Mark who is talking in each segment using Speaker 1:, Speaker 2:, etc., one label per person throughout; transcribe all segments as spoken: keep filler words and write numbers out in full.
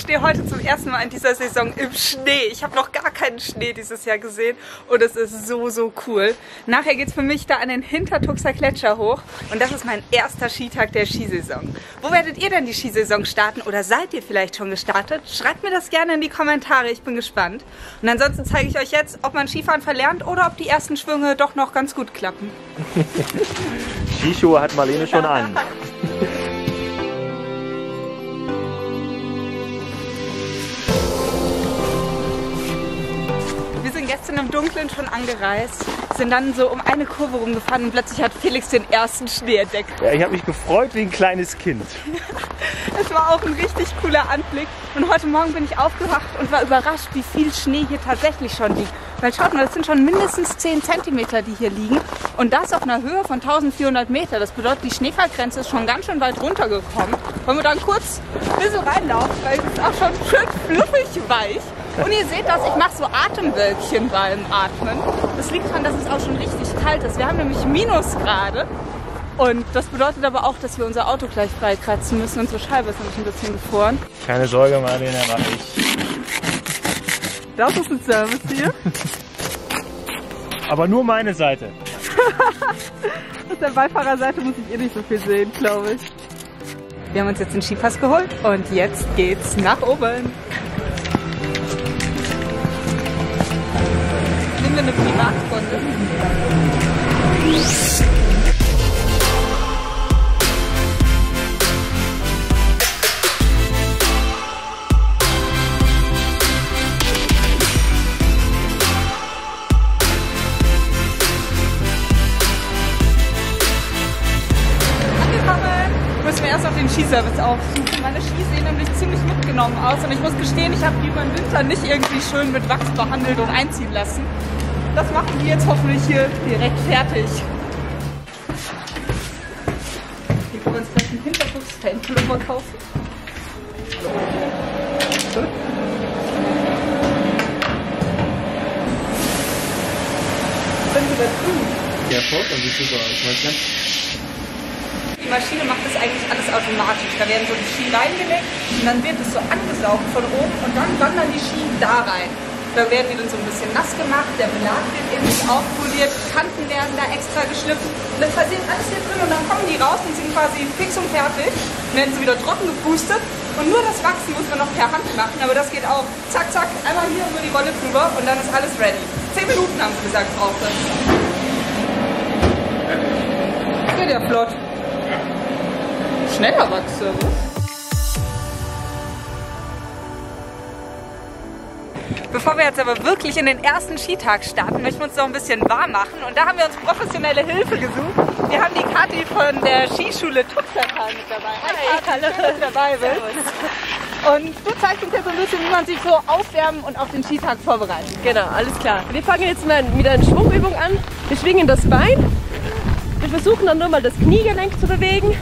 Speaker 1: stehe heute zum ersten Mal in dieser Saison im Schnee. Ich habe noch gar keinen Schnee dieses Jahr gesehen und es ist so, so cool. Nachher geht es für mich da an den Hintertuxer Gletscher hoch und das ist mein erster Skitag der Skisaison. Wo werdet ihr denn die Skisaison starten oder seid ihr vielleicht schon gestartet? Schreibt mir das gerne in die Kommentare, ich bin gespannt. Und ansonsten zeige ich euch jetzt, ob man Skifahren verlernt oder ob die ersten Schwünge doch noch ganz gut klappen.
Speaker 2: Skischuhe hat Marlene schon an.
Speaker 1: Wir sind gestern im Dunkeln schon angereist, sind dann so um eine Kurve rumgefahren und plötzlich hat Felix den ersten Schnee entdeckt.
Speaker 2: Ja, ich habe mich gefreut wie ein kleines Kind.
Speaker 1: Es war auch ein richtig cooler Anblick und heute Morgen bin ich aufgewacht und war überrascht, wie viel Schnee hier tatsächlich schon liegt. Weil schaut mal, das sind schon mindestens zehn Zentimeter, die hier liegen und das auf einer Höhe von eintausendvierhundert Meter. Das bedeutet, die Schneefallgrenze ist schon ganz schön weit runtergekommen. Wollen wir dann kurz ein bisschen reinlaufen, weil es ist auch schon schön fluffig weich. Und ihr seht das, ich mache so Atemwölkchen beim Atmen. Das liegt daran, dass es auch schon richtig kalt ist. Wir haben nämlich Minusgrade. Und das bedeutet aber auch, dass wir unser Auto gleich freikratzen müssen. Unsere Scheibe ist nämlich ein bisschen gefroren.
Speaker 2: Keine Sorge, Marlene, mach ich.
Speaker 1: Das ist ein Service hier.
Speaker 2: Aber nur meine Seite.
Speaker 1: Auf der Beifahrerseite muss ich eh nicht so viel sehen, glaube ich. Wir haben uns jetzt den Skipass geholt und jetzt geht's nach oben. Nehmen wir eine Privatrunde. Müssen wir erst auf den Skiservice aufsuchen. Meine Skis sehen nämlich ziemlich mitgenommen aus und ich muss gestehen, ich habe die über den Winter nicht irgendwie schön mit Wachs behandelt und einziehen lassen. Das machen die jetzt hoffentlich hier direkt fertig. Hier können wir uns gleich einen Hinterfuchs-Fanpullover kaufen. Gut. Sind wir das gut?
Speaker 2: Der Foto sieht super aus.
Speaker 1: Die Maschine macht das eigentlich alles automatisch. Da werden so die Ski reingelegt und dann wird es so angesaugt von oben und dann wandern die Ski da rein. Da werden die dann so ein bisschen nass gemacht, der Belag wird eben aufpoliert, Kanten werden da extra geschliffen und das passiert alles hier drin und dann kommen die raus und sind quasi fix und fertig. Dann werden sie wieder trocken gepustet und nur das Wachsen muss man noch per Hand machen, aber das geht auch zack, zack, einmal hier über die Rolle drüber und dann ist alles ready. Zehn Minuten haben sie gesagt, braucht das. Geht ja flott. Schneller wachse. Bevor wir jetzt aber wirklich in den ersten Skitag starten, möchten wir uns noch ein bisschen warm machen. Und da haben wir uns professionelle Hilfe gesucht. Wir haben die Kathi von der Skischule Tuxertal mit dabei. Hi, Kathi, schön, dass du dabei bist. Und du zeigst uns jetzt so ein bisschen, wie man sich so aufwärmen und auf den Skitag vorbereitet.
Speaker 3: Genau, alles klar. Wir fangen jetzt mal mit einer Schwungübung an. Wir schwingen das Bein. Wir versuchen dann nur mal das Kniegelenk zu bewegen.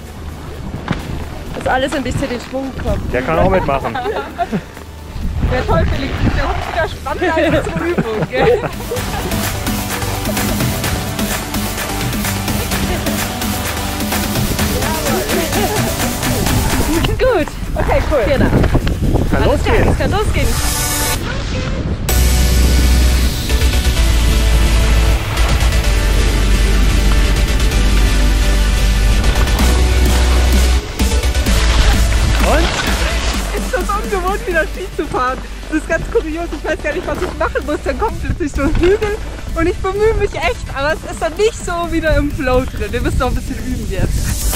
Speaker 3: Dass alles ein bisschen in Schwung kommt.
Speaker 2: Der kann auch mitmachen.
Speaker 1: Der toll, Felix. Der Hund wieder spannender als unsere Übung, gell?
Speaker 3: Gut.
Speaker 1: Okay, cool.
Speaker 3: Genau.
Speaker 2: Kann
Speaker 3: Alles klar,
Speaker 2: losgehen.
Speaker 3: es kann losgehen. Ist das ungewohnt, wieder Ski zu fahren. Das ist ganz kurios, ich weiß gar nicht, was ich machen muss. Dann kommt plötzlich so ein Hügel und ich bemühe mich echt, aber es ist dann nicht so wieder im Flow drin. Wir müssen noch ein bisschen üben jetzt.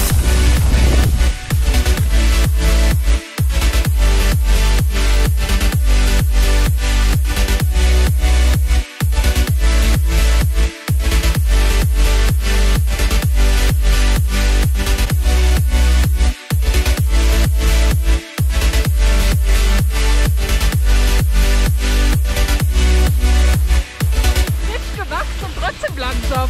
Speaker 3: Langsam.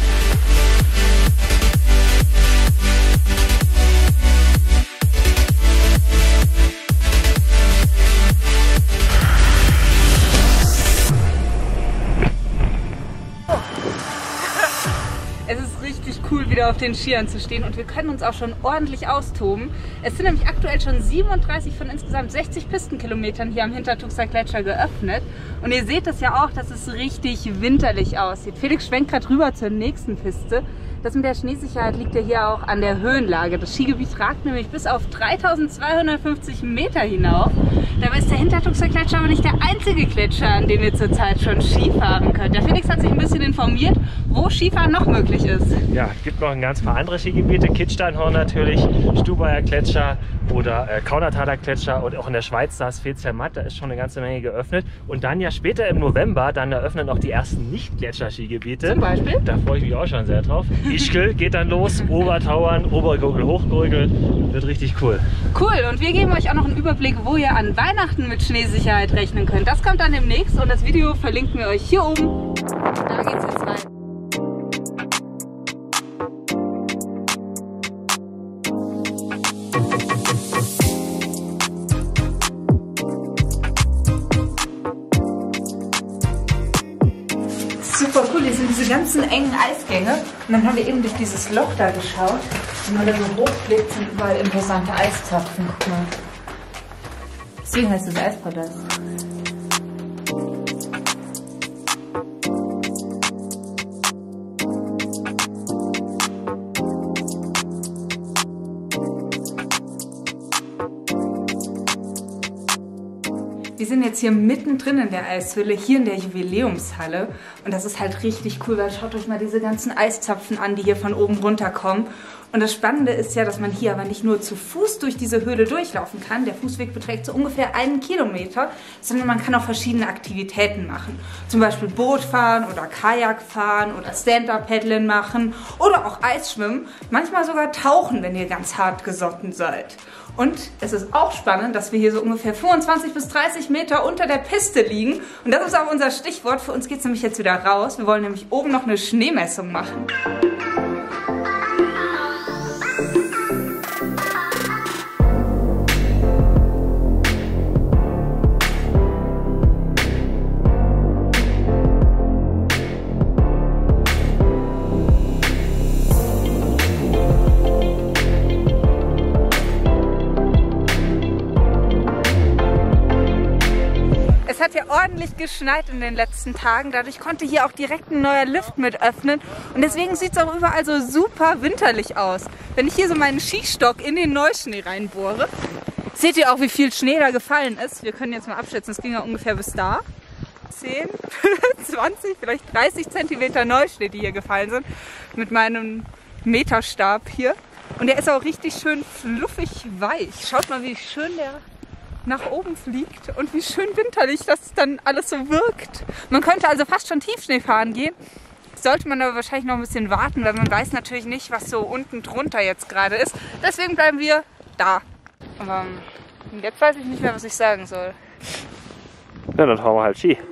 Speaker 3: Es
Speaker 1: ist richtig cool, wieder auf den Skiern zu stehen und wir können uns auch schon ordentlich austoben. Es sind nämlich aktuell schon siebenunddreißig von insgesamt sechzig Pistenkilometern hier am Hintertuxer Gletscher geöffnet. Und ihr seht es ja auch, dass es richtig winterlich aussieht. Felix schwenkt gerade rüber zur nächsten Piste. Das mit der Schneesicherheit liegt ja hier auch an der Höhenlage. Das Skigebiet ragt nämlich bis auf dreitausendzweihundertfünfzig Meter hinauf. Dabei ist der Hintertuxer Gletscher aber nicht der einzige Gletscher, an dem ihr zurzeit schon Ski fahren könnt. Der Felix hat sich ein bisschen informiert, wo Skifahren noch möglich ist.
Speaker 2: Ja, es gibt noch ein ganz paar andere Skigebiete. Kitzsteinhorn natürlich, Stubaier Gletscher oder äh, Kaunertaler Gletscher und auch in der Schweiz, da ist Veetschematt, da ist schon eine ganze Menge geöffnet. Und dann ja später im November, dann eröffnen auch die ersten Nicht-Gletscher-Skigebiete.
Speaker 1: Zum Beispiel?
Speaker 2: Da freue ich mich auch schon sehr drauf. Ischgl geht dann los, Obertauern, Obergurgel, Hochgurgel, wird richtig cool.
Speaker 1: Cool, und wir geben euch auch noch einen Überblick, wo ihr an Weihnachten mit Schneesicherheit rechnen könnt. Das kommt dann demnächst und das Video verlinken wir euch hier oben. Da geht's jetzt weiter. Super cool, hier sind diese ganzen engen Eisgänge und dann haben wir eben durch dieses Loch da geschaut und wenn man da so hochblickt, sind überall imposante Eiszapfen. Guck mal. Deswegen heißt es Eispalast. Wir sind jetzt hier mittendrin in der Eishöhle, hier in der Jubiläumshalle. Und das ist halt richtig cool, weil schaut euch mal diese ganzen Eiszapfen an, die hier von oben runterkommen. Und das Spannende ist ja, dass man hier aber nicht nur zu Fuß durch diese Höhle durchlaufen kann. Der Fußweg beträgt so ungefähr einen Kilometer, sondern man kann auch verschiedene Aktivitäten machen. Zum Beispiel Boot fahren oder Kajak fahren oder Stand-Up-Paddeln machen oder auch Eisschwimmen. Manchmal sogar tauchen, wenn ihr ganz hart gesotten seid. Und es ist auch spannend, dass wir hier so ungefähr fünfundzwanzig bis dreißig Meter unter der Piste liegen. Und das ist auch unser Stichwort. Für uns geht es nämlich jetzt wieder raus. Wir wollen nämlich oben noch eine Schneemessung machen. Es hat ja ordentlich geschneit in den letzten Tagen, dadurch konnte hier auch direkt ein neuer Lift mit öffnen und deswegen sieht es auch überall so super winterlich aus. Wenn ich hier so meinen Skistock in den Neuschnee reinbohre, seht ihr auch, wie viel Schnee da gefallen ist. Wir können jetzt mal abschätzen, es ging ja ungefähr bis da. zehn, zwanzig, vielleicht dreißig Zentimeter Neuschnee, die hier gefallen sind, mit meinem Meterstab hier. Und der ist auch richtig schön fluffig weich. Schaut mal, wie schön der nach oben fliegt und wie schön winterlich das dann alles so wirkt. Man könnte also fast schon Tiefschnee fahren gehen. Sollte man aber wahrscheinlich noch ein bisschen warten, weil man weiß natürlich nicht, was so unten drunter jetzt gerade ist. Deswegen bleiben wir da. Aber jetzt weiß ich nicht mehr, was ich sagen soll.
Speaker 2: Ja, dann fahren wir halt Ski.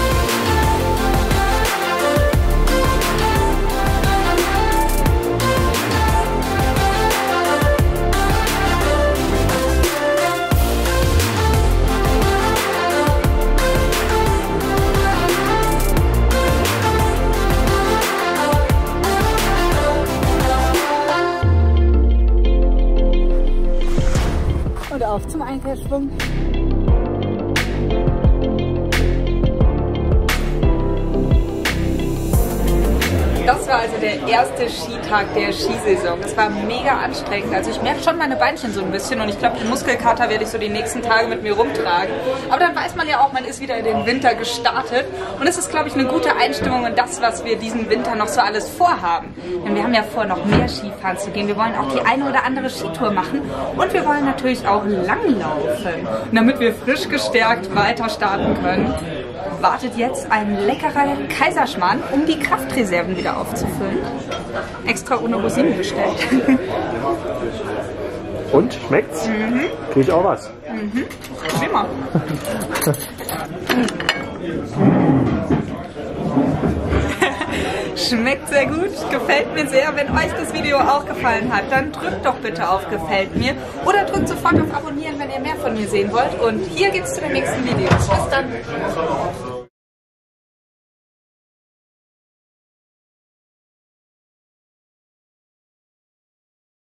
Speaker 1: Und auf zum Einkehrschwung. Das war also der erste Skitag der Skisaison. Es war mega anstrengend. Also ich merke schon meine Beinchen so ein bisschen und ich glaube, den Muskelkater werde ich so die nächsten Tage mit mir rumtragen. Aber dann weiß man ja auch, man ist wieder in den Winter gestartet. Und es ist, glaube ich, eine gute Einstimmung in das, was wir diesen Winter noch so alles vorhaben. Denn wir haben ja vor, noch mehr Skifahren zu gehen. Wir wollen auch die eine oder andere Skitour machen. Und wir wollen natürlich auch langlaufen, damit wir frisch gestärkt weiter starten können. Wartet jetzt ein leckerer Kaiserschmarrn, um die Kraftreserven wieder aufzufüllen. Extra ohne Rosinen bestellt.
Speaker 2: Und? Schmeckt's? Mhm. Krieg ich auch was?
Speaker 1: Mhm. Immer. Schmeckt sehr gut, gefällt mir sehr. Wenn euch das Video auch gefallen hat, dann drückt doch bitte auf Gefällt mir oder drückt sofort auf Abonnieren, wenn ihr mehr von mir sehen wollt. Und hier geht's zu den nächsten Videos. Bis dann!